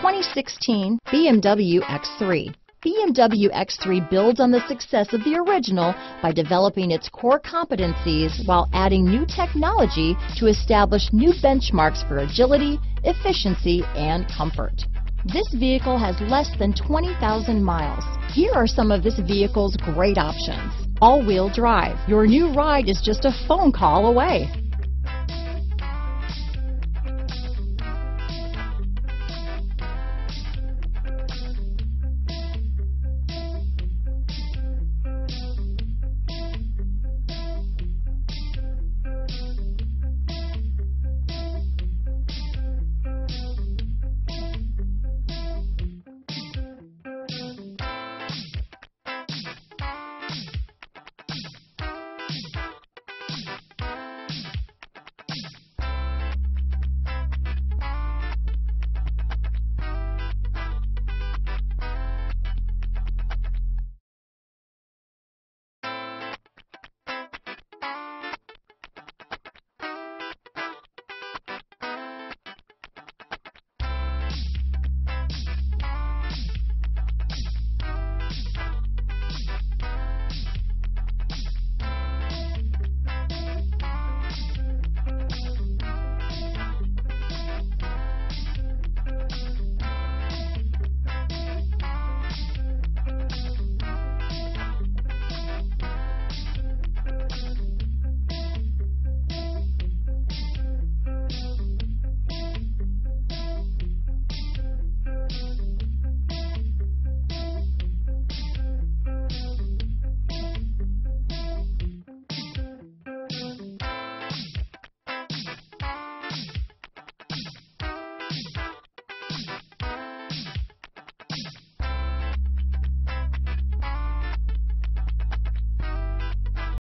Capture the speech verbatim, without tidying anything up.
twenty sixteen B M W X three. B M W X three builds on the success of the original by developing its core competencies while adding new technology to establish new benchmarks for agility, efficiency, and comfort. This vehicle has less than twenty thousand miles. Here are some of this vehicle's great options: all-wheel drive. Your new ride is just a phone call away.